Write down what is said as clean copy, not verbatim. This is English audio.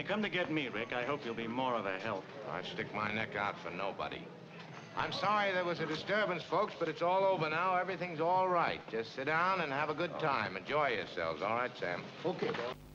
you come to get me, Rick, I hope you'll be more of a help. I'd stick my neck out for nobody. I'm sorry there was a disturbance, folks, but it's all over now. Everything's all right. Just sit down and have a good time. Enjoy yourselves, all right, Sam? Okay, Bill.